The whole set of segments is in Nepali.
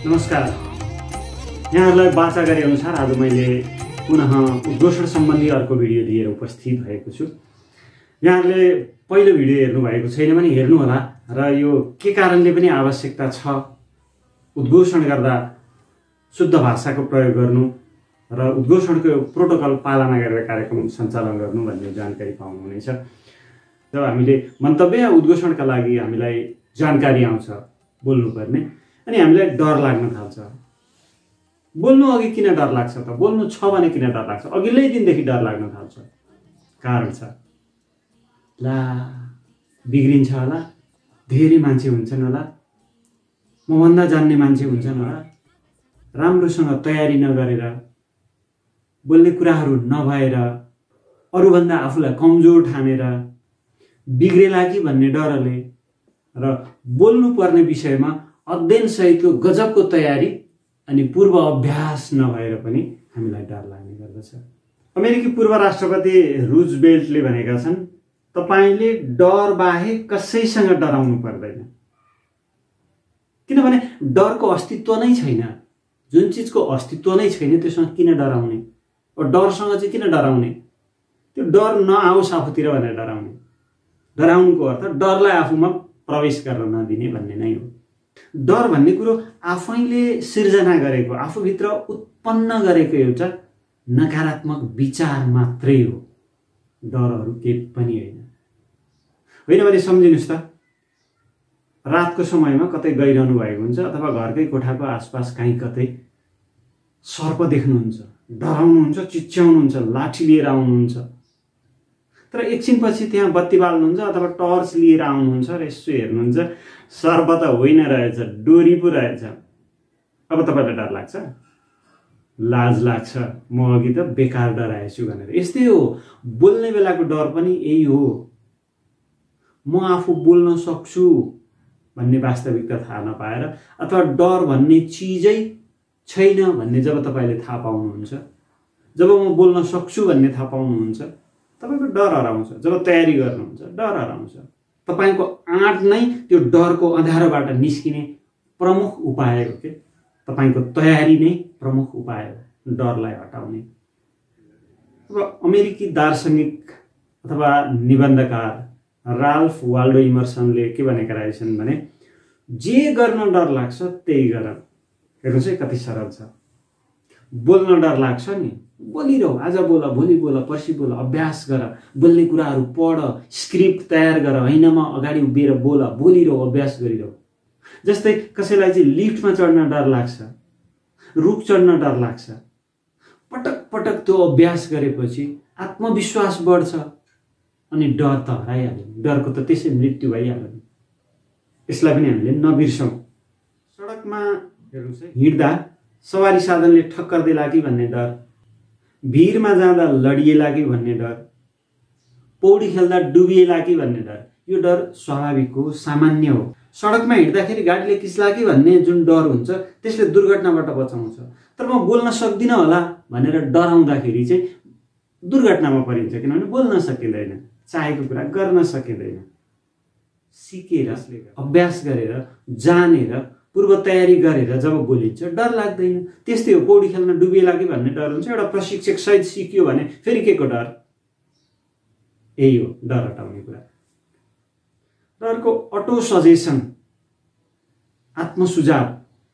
नमस्कार। यहाँहरूलाई वाचा गरे अनुसार आज मैले पुनः उद्घोषण सम्बन्धी अर्को भिडियो लिएर उपस्थित भएको छु। यहाँहरूले पहिलो भिडियो हेर्नुभएको छैन भने हेर्नुहोला र यो के कारणले पनि आवश्यकता छ उद्घोषण गर्दा शुद्ध भाषाको प्रयोग गर्नु र उद्घोषणको प्रोटोकल पालना गरेर कार्यक्रम सञ्चालन गर्नु भन्ने जानकारी पाउनुहुनेछ। जब हामीले मन्तव्य या उद्घोषणका लागि हामीलाई जानकारी आउँछ बोल्नुपर्ने अनि हामीलाई डर लाग्न थाल्छ। बोल्नु अघि किन डर लाग्छ त? बोल्नु छ भने किन डर लाग्छ? अघिल्लै दिनदेखि डर लाग्न थाल्छ। कारण छ, ला बिग्रिन्छ होला, धेरै मान्छे हुन्छन् होला, मभन्दा जान्ने मान्छे हुन्छन् होला, राम्रोसँग तयारी नगरेर, बोल्ने कुराहरू नभएर, अरूभन्दा आफूलाई कमजोर ठानेर, बिग्रेला कि भन्ने डरले र बोल्नु पर्ने विषयमा अध्ययन सहितको गजबको तयारी अनि पूर्व अभ्यास नभएर पनि हामीलाई डर लाग्ने गर्दछ। अमेरिकी पूर्व राष्ट्रपति रुजवेल्टले भनेका छन्, तपाईले डर बाहेक कसैसँग डराउनु पर्दैन। किनभने डरको अस्तित्व नै छैन। जुन चिजको अस्तित्व नै छैन त्यससँग किन डराउने? डरसँग चाहिँ किन डराउने? त्यो डर नआओस् आफूतिर भनेर डराउने। डराउनुको अर्थ डरलाई आफूमा प्रवेश गर्न नदिने भन्ने नै हो। डर भन्ने कुरो आफैले सिर्जना गरेको, आफूभित्र उत्पन्न गरेको एउटा नकारात्मक विचार मात्रै हो। डरहरू केही पनि होइन भने सम्झिनुहोस् त, रातको समयमा कतै गइरहनु भएको हुन्छ अथवा घरकै कोठाको आसपास कहीँ कतै सर्प देख्नुहुन्छ, डराउनुहुन्छ, चिच्याउनुहुन्छ, लाठी लिएर आउनुहुन्छ, तर एकछिनपछि त्यहाँ बत्ती बाल्नुहुन्छ अथवा टर्च लिएर आउनुहुन्छ र यसो हेर्नुहुन्छ, सर्प त होइन रहेछ, डोरी पो रहेछ। अब तपाईँलाई डर लाग्छ? लाज लाग्छ, म अघि त बेकार डराएछु भनेर। यस्तै हो, बोल्ने बेलाको डर पनि यही हो। म आफू बोल्न सक्छु भन्ने वास्तविकता थाहा नपाएर अथवा डर भन्ने चिजै छैन भन्ने जब तपाईँले थाहा पाउनुहुन्छ, जब म बोल्न सक्छु भन्ने थाहा पाउनुहुन्छ, तपाईँको डर हराउँछ। जब तयारी गर्नुहुन्छ डर हराउँछ। तपाईँको आँट नै त्यो डरको अँध्यारोबाट निस्किने प्रमुख उपाय हो। के तपाईँको तयारी नै प्रमुख उपाय हो डरलाई हटाउने। अब अमेरिकी दार्शनिक अथवा निबन्धकार राल्फ वाल्डो इमर्सनले के भनेका रहेछन् भने, जे गर्न डर लाग्छ त्यही गर। हेर्नुहोस् है कति सरल छ। बोल्न डर लाग्छ नि, बोलिरह, आज बोल, भोलि बोल, पर्सि बोल, अभ्यास गर, बोल्ने कुराहरू पढ, स्क्रिप्ट तयार गर, हैनमा अगाडि उभिएर बोल, बोलिरह, अभ्यास गरिरह। जस्तै कसैलाई चाहिँ लिफ्टमा चढ्न डर लाग्छ, रुख चढ्न डर लाग्छ, पटक पटक त्यो अभ्यास गरेपछि आत्मविश्वास बढ्छ अनि डर त हराइहाल्यो। डरको त त्यसै मृत्यु भइहाल्यो। यसलाई पनि हामीले नबिर्सौँ। सडकमा हेर्नुहोस् है, हिँड्दा सवारी साधनले ठक्कर देला कि भन्ने डर, भिरमा जाँदा लडिएला कि भन्ने डर, पौडी खेल्दा डुबिएला कि भन्ने डर, यो डर स्वाभाविक हो, सामान्य हो। सडकमा हिँड्दाखेरि गाडीले किच्ला कि भन्ने जुन डर हुन्छ त्यसले दुर्घटनाबाट बचाउँछ। तर म बोल्न सक्दिनँ होला भनेर डराउँदाखेरि चाहिँ दुर्घटनामा परिन्छ, किनभने बोल्न सकिँदैन, चाहेको कुरा गर्न सकिँदैन। सिकेर, अभ्यास गरेर, जानेर, पूर्व तयारी गरेर जब बोलिन्छ डर लाग्दैन। त्यस्तै हो, पौडी खेल्न डुबिएला कि भन्ने डर हुन्छ, एउटा प्रशिक्षक सहित सिकियो भने फेरि के को डर? यही हो डर हटाउने कुरा। डरको अटो सजेसन, आत्मसुझाव।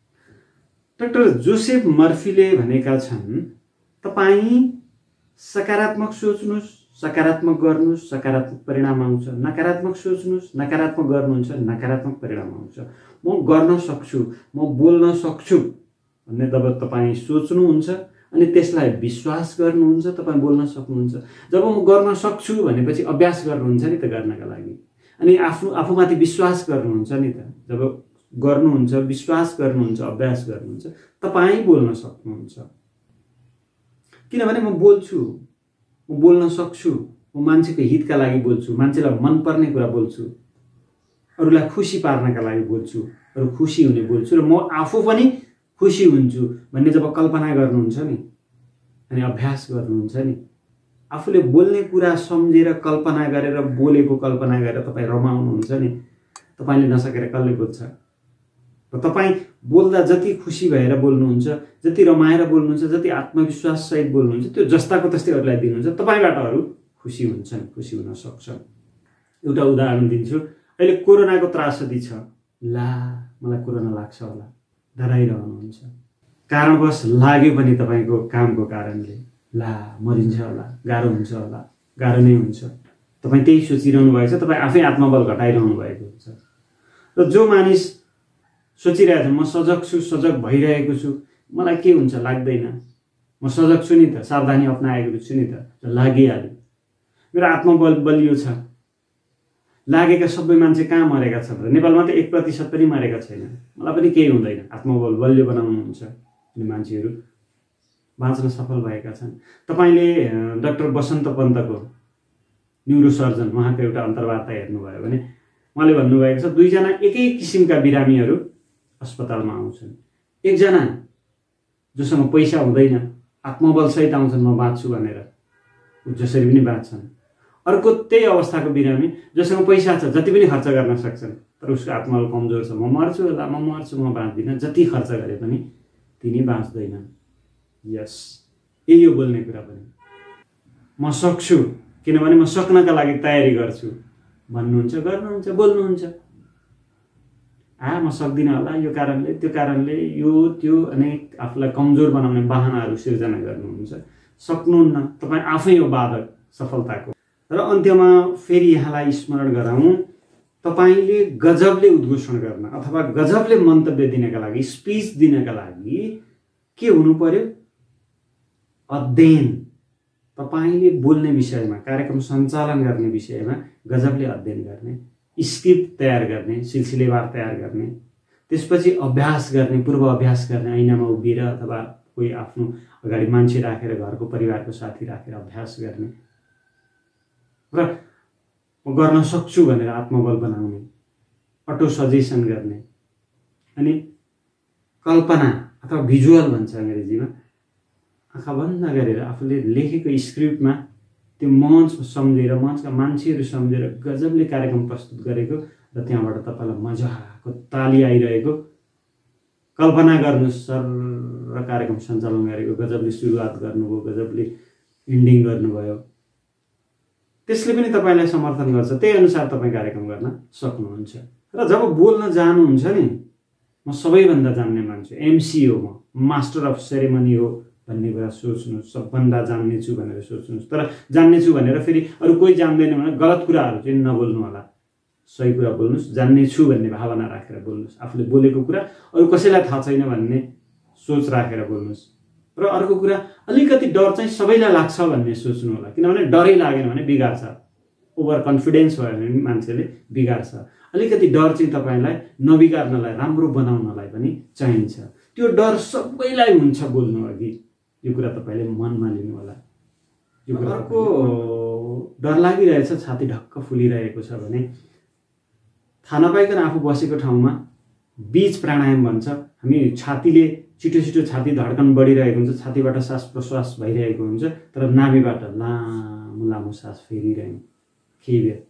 डाक्टर जोसेफ मर्फीले भनेका छन्, तपाईँ सकारात्मक सोच्नुहोस्, सकारात्मक गर्नुहोस्, सकारात्मक परिणाम आउँछ। नकारात्मक सोच्नुहोस्, नकारात्मक गर्नुहुन्छ, नकारात्मक परिणाम आउँछ। म गर्न सक्छु, म बोल्न सक्छु भन्ने जब तपाईँ सोच्नुहुन्छ अनि त्यसलाई विश्वास गर्नुहुन्छ, तपाईँ बोल्न सक्नुहुन्छ। जब म गर्न सक्छु भनेपछि अभ्यास गर्नुहुन्छ नि त गर्नका लागि, अनि आफूमाथि विश्वास गर्नुहुन्छ नि त। जब गर्नुहुन्छ, विश्वास गर्नुहुन्छ, अभ्यास गर्नुहुन्छ, तपाईँ बोल्न सक्नुहुन्छ। किनभने म बोल्छु, म बोल्न सक्छु, म मान्छेको हितका लागि बोल्छु, मान्छेलाई मनपर्ने कुरा बोल्छु, अरूलाई खुसी पार्नका लागि बोल्छु, अरू खुसी हुने बोल्छु र म आफू पनि खुसी हुन्छु भन्ने जब कल्पना गर्नुहुन्छ नि अनि अभ्यास गर्नुहुन्छ नि, आफूले बोल्ने कुरा सम्झेर कल्पना गरेर बोलेको कल्पना गरेर तपाईँ रमाउनुहुन्छ नि, तपाईँले नसकेर कसले बोल्छ? र तपाईँ बोल्दा जति खुसी भएर बोल्नुहुन्छ, जति रमाएर बोल्नुहुन्छ, जति आत्मविश्वास सहित बोल्नुहुन्छ, त्यो जस्ताको तस्तै अरूलाई दिनुहुन्छ, तपाईँबाट अरू खुसी हुन्छन्, खुसी हुन सक्छन्। एउटा उदाहरण दिन्छु। अहिले कोरोनाको त्रासदी छ, ला मलाई कोरोना लाग्छ होला, डराइरहनुहुन्छ। कारणवश लाग्यो पनि तपाईँको कामको कारणले, ला मरिन्छ होला, गाह्रो हुन्छ होला, गाह्रो नै हुन्छ। तपाईँ त्यही सोचिरहनु भएको छ, तपाईँ आफै आत्मबल घटाइरहनु भएको हुन्छ। र जो मानिस सोचिरहेछ म सजग छु, सजग भइरहेको छु, मलाई के हुन्छ लाग्दैन, म सजग छु नि त, सावधानी अपनाएको छु नि त, लागिहाल्यो, मेरो आत्मबल बलियो छ। लागेका सबै मान्छे कहाँ मरेका छन् र? नेपालमा त 1% पनि मरेका छैन। मलाई पनि केही हुँदैन, आत्मबल बलियो बनाउनुहुन्छ अनि मान्छेहरू बाँच्न सफल भएका छन्। तपाईँले डाक्टर बसन्त पन्तको न्युरोसर्जन उहाँको एउटा अन्तर्वार्ता हेर्नुभयो भने उहाँले भन्नुभएको छ 2 जना एकै किसिमका बिरामीहरू अस्पतालमा आउँछन्। एकजना जोसँग पैसा हुँदैन, आत्मबल सहित आउँछन् म बाँच्छु भनेर, ऊ जसरी पनि बाँच्छन्। अर्को त्यही अवस्थाको बिरामी जोसँग पैसा छ, जति पनि खर्च गर्न सक्छन्, तर उसको आत्मबल कमजोर छ, म मर्छु होला, म मर्छु, म बाँच्दिनँ, जति खर्च गरे पनि तिनी बाँच्दैनन्। यस, यही हो बोल्ने कुरा पनि। म सक्छु किनभने म सक्नका लागि तयारी गर्छु भन्नुहुन्छ, गर्नुहुन्छ, बोल्नुहुन्छ। म सक्दिनँ होला, यो कारणले, त्यो कारणले, यो त्यो अनेक आफूलाई कमजोर बनाउने बहानाहरू सिर्जना गर्नुहुन्छ। सक्नुहुन्न, तपाईँ आफै हो बाधक सफलताको। र अन्त्यमा फेरि यहाँलाई स्मरण गराउँ, तपाईँले गजबले उद्घोषण गर्न अथवा गजबले मन्तव्य दिनका लागि, स्पिच दिनका लागि के हुनु पर्यो? अध्ययन। तपाईँले बोल्ने विषयमा, कार्यक्रम सञ्चालन गर्ने विषयमा गजबले अध्ययन गर्ने, स्क्रिप्ट तयार गर्ने, सिलसिलेवार तयार गर्ने, त्यसपछि अभ्यास गर्ने, पूर्व अभ्यास गर्ने, ऐनामा उभिएर अथवा कोही आफ्नो अगाडि मान्छे राखेर, घरको परिवारको साथी राखेर अभ्यास गर्ने र म गर्न सक्छु भनेर आत्मबल बनाउने, अटो सजेसन गर्ने, अनि कल्पना अथवा भिजुअल भन्छ अङ्ग्रेजीमा, आँखा बन्द गरेर आफूले लेखेको स्क्रिप्टमा त्यो मञ्च सम्झेर, मञ्चका मान्छेहरू सम्झेर गजबले कार्यक्रम प्रस्तुत गरेको र त्यहाँबाट तपाईँलाई मजाको ताली आइरहेको कल्पना गर्नुहोस्। सर र कार्यक्रम सञ्चालन गरेको, गजबले सुरुवात गर्नुभयो, गजबले इन्डिङ गर्नुभयो, त्यसले पनि तपाईँलाई समर्थन गर्छ। त्यही अनुसार तपाईँ कार्यक्रम गर्न सक्नुहुन्छ। र जब बोल्न जानुहुन्छ नि, म सबैभन्दा जान्ने मान्छे, एमसी हो, म मास्टर अफ सेरेमनी हो भन्ने कुरा सोच्नुहोस्। सबभन्दा जान्ने छु भनेर सोच्नुहोस्। तर जान्ने छु भनेर फेरि अरू कोही जान्दैन भने गलत कुराहरू चाहिँ नबोल्नु होला, सही कुरा बोल्नुहोस्। जान्ने छु भन्ने भावना राखेर बोल्नुहोस्। आफूले बोलेको कुरा अरू कसैलाई थाहा छैन भन्ने सोच राखेर बोल्नुहोस्। र अर्को कुरा, अलिकति डर चाहिँ सबैलाई लाग्छ भन्ने सोच्नु होला, किनभने डरै लागेन भने बिगार्छ। ओभर कन्फिडेन्स भयो भने मान्छेले बिगार्छ। अलिकति डर चाहिँ तपाईँलाई नबिगार्नलाई, राम्रो बनाउनलाई पनि चाहिन्छ। त्यो डर सबैलाई हुन्छ बोल्नु अघि, यो कुरा तपाईँले मनमा लिनु होला। यो कुराको डर लागिरहेछ, छाती ढक्क फुलिरहेको छ भने थाहा नपाइकन आफू बसेको ठाउँमा बीज प्राणायाम भन्छ। हामी छातीले छिटो छिटो छाती धड्कन बढिरहेको हुन्छ, छातीबाट सास प्रश्वास भइरहेको हुन्छ, तर नाभिबाट लामो लामो सास फेरिरहेको केही बेर।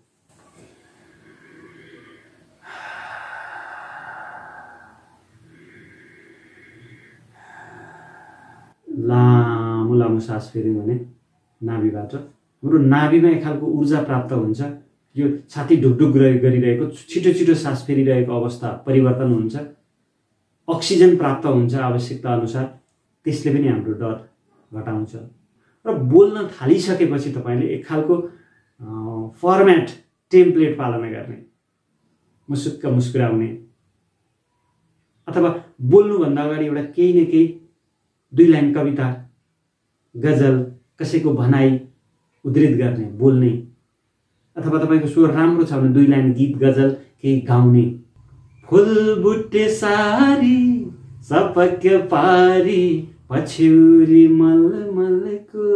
लामो लामो सास फेर्यौँ भने नाभिबाट हाम्रो नाभिमा एक खालको ऊर्जा प्राप्त हुन्छ। यो छाती ढुकढुक गरिरहेको, छिटो छिटो सास फेरिरहेको अवस्था परिवर्तन हुन्छ, अक्सिजन प्राप्त हुन्छ आवश्यकता अनुसार। त्यसले पनि हाम्रो डर घटाउँछ। र बोल्न थालिसकेपछि तपाईँले एक खालको फर्मेट, टेम्प्लेट पालना गर्ने, मुसुक्क मुस्कुराउने, अथवा बोल्नुभन्दा अगाडि एउटा केही न केही 2 लाइन कविता, गजल, कसैको भनाइ उद्धृत गर्ने, बोल्ने, अथवा तपाईँको स्वर राम्रो छ भने 2 लाइन गीत गजल केही गाउने। फुल बुट्टे सारी सपक पारी पछ्यौरी मलमलको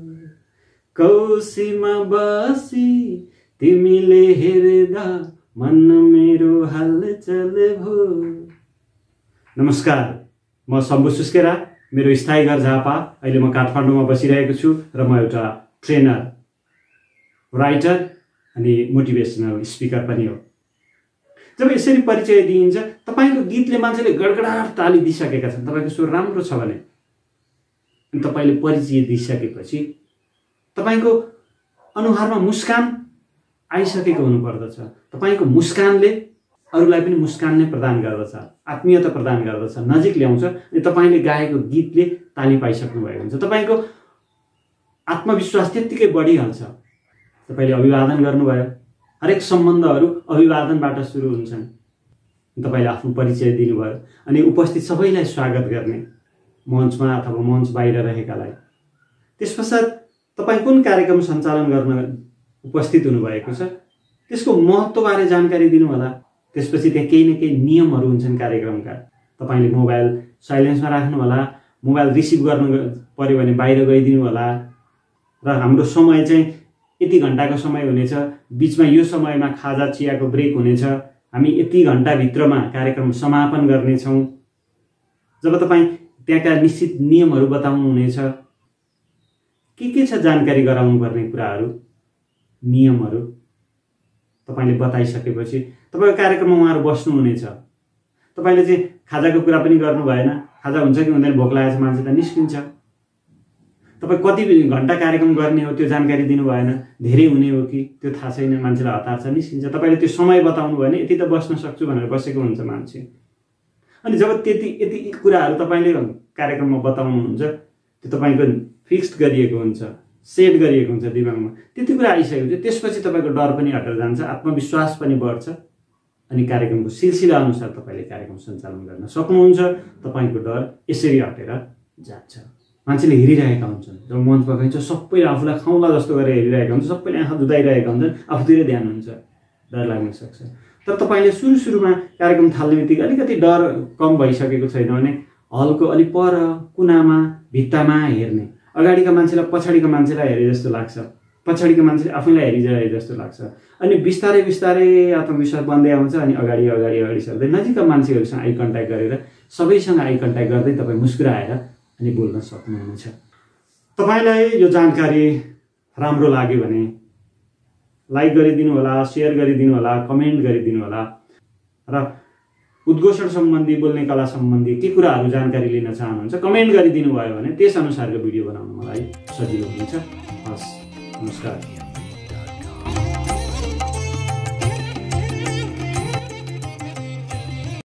कौसीमा बसी तिमीले हेर्दा मन मेरो हलचल भो। नमस्कार, म शम्भु सुस्केरा, मेरो स्थायी घर झापा। अहिले म काठमाडौँमा बसिरहेको छु र म एउटा ट्रेनर, राइटर अनि मोटिभेसनल स्पिकर पनि हो। जब यसरी परिचय दिइन्छ, तपाईको गीतले मान्छेले गडगडाट ताली दिइसकेका छन्, तपाईको स्वर राम्रो छ भने, अनि तपाईले परिचय दिइसकेपछि तपाईको अनुहारमा मुस्कान आइसकेको हुनुपर्दछ। तपाईको मुस्कानले अरूलाई पनि मुस्कान नै प्रदान गर्दछ, आत्मीयता प्रदान गर्दछ, नजिक ल्याउँछ। अनि तपाईले गाएको गीतले ताली पाइसक्नु भएको हुन्छ, तपाईको आत्मविश्वास त्यत्तिकै बढिहाल्छ। तपाईले अभिवादन गर्नुभयो, हरेक सम्बन्धहरू अभिवादनबाट सुरु हुन्छन्। तपाईले आफ्नो परिचय दिनुभयो अनि उपस्थित सबैलाई स्वागत गर्ने, मञ्चमा अथवा मञ्च बाहिर रहेकालाई। त्यसपश्चात तपाई कुन कार्यक्रम सञ्चालन गर्न उपस्थित हुनुभएको छ त्यसको महत्त्वबारे जानकारी दिनु होला। त्यसपछि त्यहाँ केही न केही नियमहरू हुन्छन् कार्यक्रमका। तपाईले मोबाइल साइलेन्समा राख्नु होला, मोबाइल रिसिभ गर्नु पर्यो भने बाहिर गइदिनु होला, र हाम्रो समय चाहिँ यति घण्टाको समय हुनेछ, बीचमा यो समयमा खाजा चियाको ब्रेक हुनेछ, हामी यति घण्टाभित्रमा कार्यक्रम समापन गर्नेछौँ। जब तपाईँ त्यहाँका निश्चित नियमहरू बताउनु हुनेछ, के छ जानकारी गराउनु पर्ने कुराहरू, नियमहरू तपाईले बताइसकेपछि तपाईको कार्यक्रममा उहाँहरू बस्नुहुनेछ। तपाईले चाहिँ खाजाको कुरा पनि गर्नु भएन, खाजा हुन्छ कि हुँदैन, भोक लागेको छ मान्छे त निस्किन्छ। तपाईँ कति घण्टा कार्यक्रम गर्ने हो त्यो जानकारी दिनु भएन, धेरै हुने हो कि त्यो थाहा छैन, मान्छेलाई हतार छ निस्किन्छ। तपाईँले त्यो समय बताउनु भएन, यति त बस्न सक्छु भनेर बसेको हुन्छ मान्छे। अनि जब यति कुराहरू तपाईँले कार्यक्रममा बताउनुहुन्छ, त्यो तपाईँको फिक्स्ड गरिएको हुन्छ, सेट गरिएको हुन्छ दिमागमा। त्यति कुरा आइसकेपछि त्यसपछि तपाईँको डर पनि हटेर जान्छ, आत्मविश्वास पनि बढ्छ, अनि कार्यक्रमको सिलसिला अनुसार तपाईँले कार्यक्रम सञ्चालन गर्न सक्नुहुन्छ। तपाईँको डर यसरी हटेर जान्छ। मान्छेले हेरिरहेका हुन्छन्, जब मञ्चमा गइन्छ सबैले आफूलाई खाउँला जस्तो गरेर हेरिरहेका हुन्छ, सबैले आँखा दुधाइरहेका हुन्छन्, आफूतिर ध्यान हुन्छ, डर लाग्न सक्छ। तर तपाईँले सुरुमा कार्यक्रम थाल्ने बित्तिकै अलिकति डर कम भइसकेको छैन भने हलको अलि पर कुनामा भित्तामा हेर्ने, अगाडिका मान्छेलाई पछाडिका मान्छेलाई हेरे जस्तो लाग्छ, पछाडिका मान्छेले आफैलाई हेरिरहे जस्तो लाग्छ। अनि बिस्तारै बिस्तारै आत्मविश्वास बन्दै आउँछ। अनि अगाडि सर्दै नजिकका मान्छेहरूसँग आई कन्ट्याक्ट गरेर, सबैसँग आई कन्ट्याक्ट गर्दै तपाईँ मुस्कुराएर अनि बोल्न सक्नुहुनेछ। तपाईलाई यो जानकारी राम्रो लाग्यो भने लाइक गरिदिनु होला, सेयर गरिदिनु होला, कमेन्ट गरिदिनु होला, र उद्घोषण सम्बन्धी, बोल्ने कला सम्बन्धी के कुराहरू जानकारी लिन चाहनुहुन्छ कमेन्ट गरिदिनु भयो भने त्यस अनुसारको भिडियो बनाउन मलाई सजिलो हुन्छ। हस्, नमस्कार।